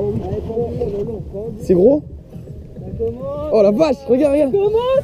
C'est gros? Oh la vache, regarde, regarde.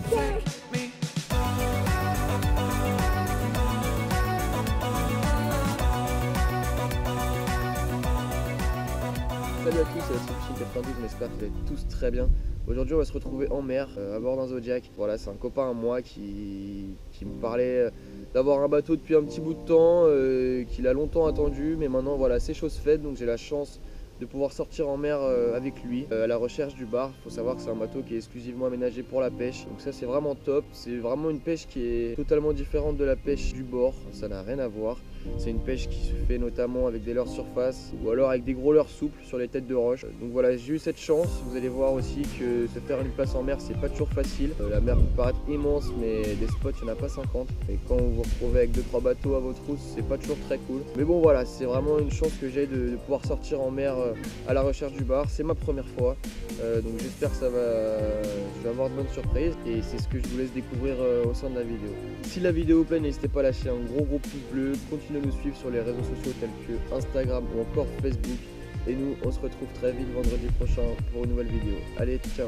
Salut à tous, c'est la Team 92, on espère que vous allez tous très bien. Aujourd'hui on va se retrouver en mer, à bord d'un Zodiac. Voilà, c'est un copain à moi qui me parlait d'avoir un bateau depuis un petit bout de temps, qu'il a longtemps attendu, mais maintenant voilà, c'est chose faite, donc j'ai la chance de pouvoir sortir en mer avec lui à la recherche du bar. Il faut savoir que c'est un bateau qui est exclusivement aménagé pour la pêche, donc ça c'est vraiment top. C'est vraiment une pêche qui est totalement différente de la pêche du bord, ça n'a rien à voir. C'est une pêche qui se fait notamment avec des leurres surface ou alors avec des gros leurres souples sur les têtes de roche. Donc voilà, j'ai eu cette chance. Vous allez voir aussi que se faire une place en mer, c'est pas toujours facile. La mer peut paraître immense, mais des spots, il n'y en a pas 50. Et quand vous vous retrouvez avec 2-3 bateaux à votre route, c'est pas toujours très cool. Mais bon voilà, c'est vraiment une chance que j'ai de pouvoir sortir en mer à la recherche du bar. C'est ma première fois, donc j'espère que je vais avoir de bonnes surprises. Et c'est ce que je vous laisse découvrir au sein de la vidéo. Si la vidéo vous plaît, n'hésitez pas à lâcher un gros pouce bleu. Continuez de nous suivre sur les réseaux sociaux tels que Instagram ou encore Facebook. Et nous, on se retrouve très vite vendredi prochain pour une nouvelle vidéo. Allez, ciao!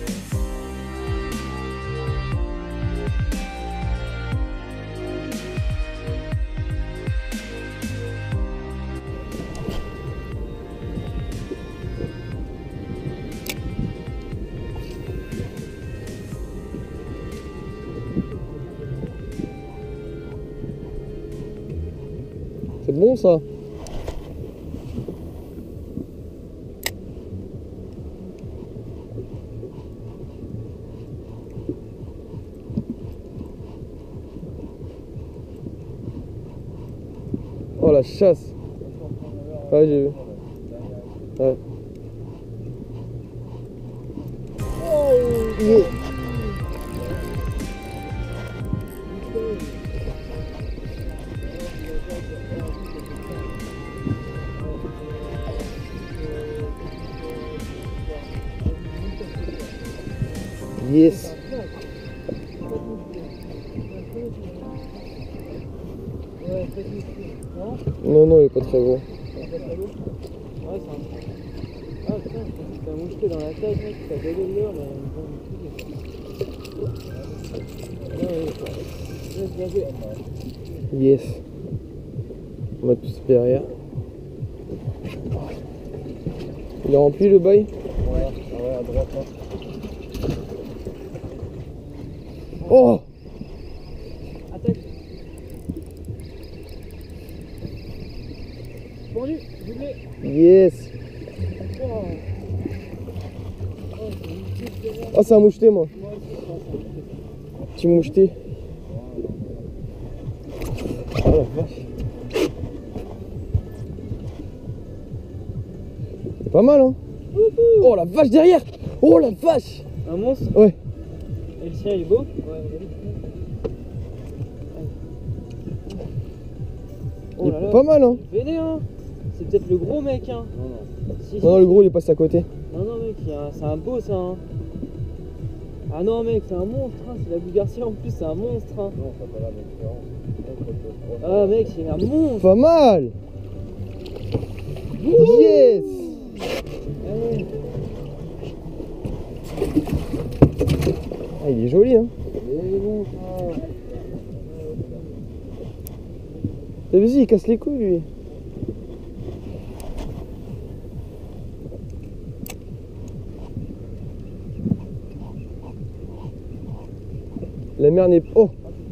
C'est bon ça. Oh la chasse. Ouais, j'ai vu. Ouais. Oh, yes. Non, non, il est pas très gros. Ah putain, t'as moucheté dans la tête, mec, t'as donné le leurre, mais Yes. On va tous derrière. Il est rempli le bail? Ouais, à droite. Hein. Oh! Attaque. Pendu, doublé. Yes. Oh, c'est un moucheté, moi. Petit moucheté. Oh la vache. C'est pas mal, hein. Oh la vache derrière. Oh la vache. Un monstre? Ouais. Et le sien il est beau? Ouais. Il est pas mal, hein. Véné, hein. C'est peut-être le gros mec, hein. Non. Si, Non, le gros il est passé à côté. Non, mec, c'est un beau ça, hein. Ah non, mec, c'est un monstre, hein. C'est la Bulgarie en plus, c'est un monstre, hein. Non, ça pas la différence. Ah, mec, c'est un monstre. Pas mal. Yes. Allez. Ah, il est joli, hein. Il est bon, ça. Vas-y, il casse les couilles, lui. La mer n'est... Oh!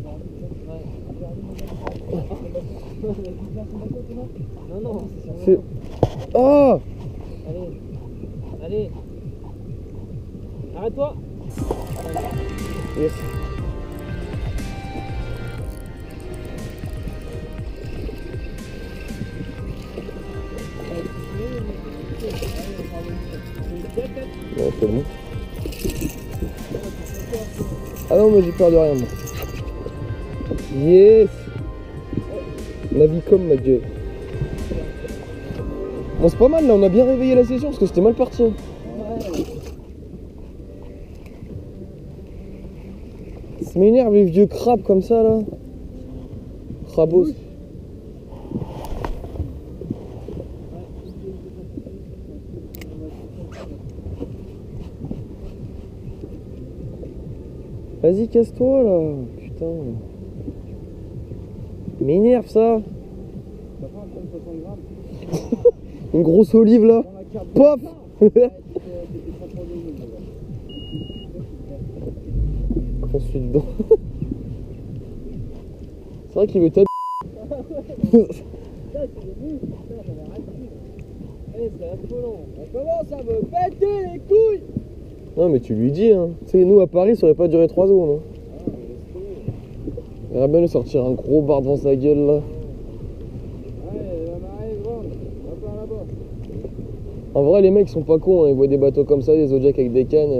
Non, c'est... Oh! Allez. Arrête-toi. Yes. Non, c'est bon. Ah non, moi j'ai peur de rien, moi. Yes. Navicom, ma gueule. Bon, c'est pas mal, là, on a bien réveillé la session parce que c'était mal parti. Ouais. Ça m'énerve les vieux crabes comme ça, là. Crabos. Vas-y, casse-toi là. Putain. M'énerve ça. Ça prend 60 grammes. Une grosse olive là. Pop. On suit dedans. C'est vrai qu'il veut taper. Ça commence à me péter les couilles. Non mais tu lui dis hein. Tu sais nous à Paris ça aurait pas duré 3 secondes hein. Il aurait bien lui sortir un gros bar devant sa gueule là. Ouais, elle m'arrive, va par là-bas. En vrai les mecs sont pas cons hein. Ils voient des bateaux comme ça, des Zodiac avec des cannes.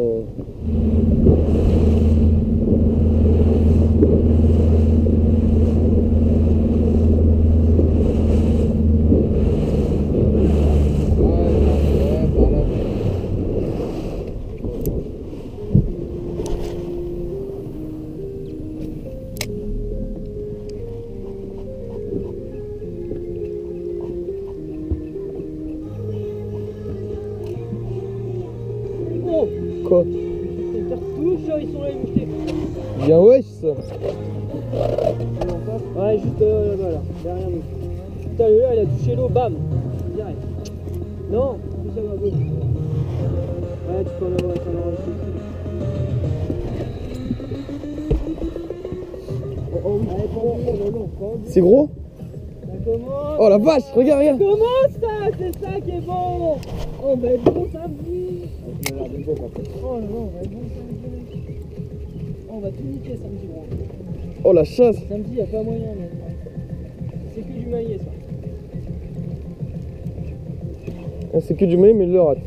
Quoi? Les cartouches, ils sont là, ils vont jeter. Bien wesh ça. Ouais, juste là-bas, là, derrière nous. Putain, le là, il a touché l'eau, bam. Direct. Non, plus ça va, gauche. Ouais, tu peux en avoir aussi. Oh oui, allez, prends. C'est gros? Ça commence. Oh la vache, regarde, regarde. Comment ça? C'est ça qui est bon. On va être bon samedi. Oh là là, on va être bon samedi. On va tout niquer samedi, gros. Oh la chasse. Samedi, y a pas moyen, mais c'est que du maillet, ça. Ah, c'est que du maillet mais il le rate.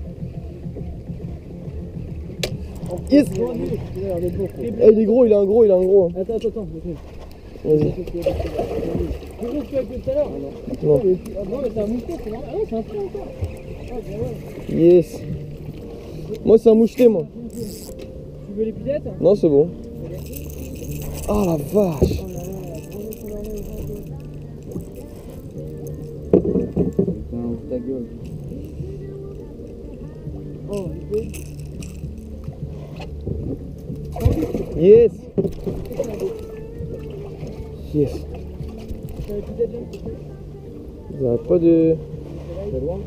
Yes. Eh, il est gros, il a un gros. Attends. Vas-y. Plus gros que tu as que tout à l'heure. Non. Non, mais c'est un moucheté, c'est normal. Ah non, c'est un trait encore. Ah, bah ouais. Yes. Moi c'est un moucheté moi. Tu veux l'épilette? Non c'est bon. Oh la vache. Oh là là, la grosse sur l'oreille, Putain, ouvre ta gueule. oh, Yes. Yes. tu as l'épilette, John? Ils arrêtent pas de... C'est loin.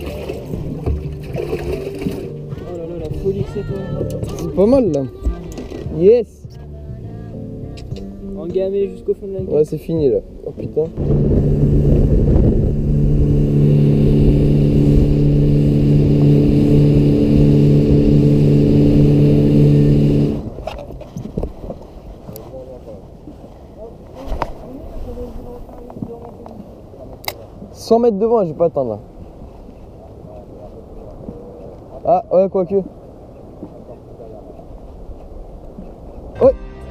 Oh là là, la folie que c'est toi. C'est pas mal là. Yes. Engamé jusqu'au fond de la gueule. Ouais c'est fini là. Oh putain. « 100 mètres devant, je vais pas atteindre là. Ah ouais, quoique. Ouais.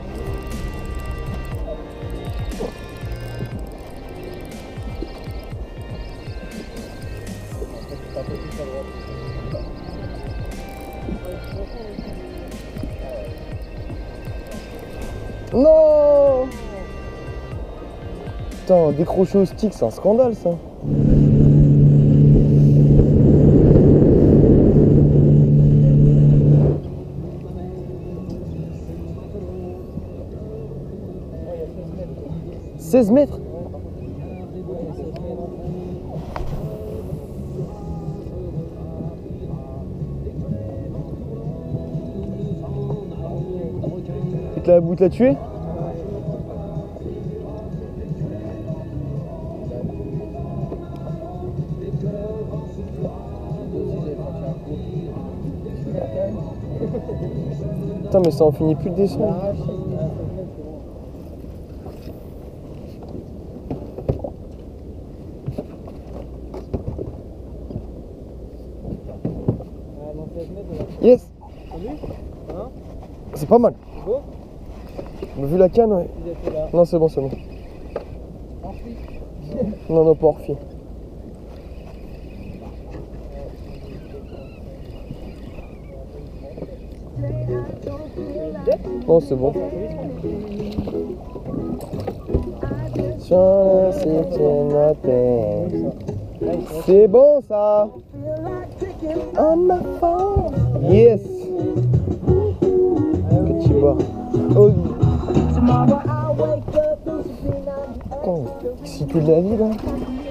Non. Putain, décrocher au stick, c'est un scandale ça. « 16 mètres ?» Il te l'a tué? Putain mais ça en finit plus de descendre. Yes. C'est pas mal. Vu la canne, ouais. Non, c'est bon, c'est bon. Non, non, pas Orphy. Non, c'est bon. C'est bon ça. On my phone. Yes. Petit voir. Oh. Putain, excité de la vie là.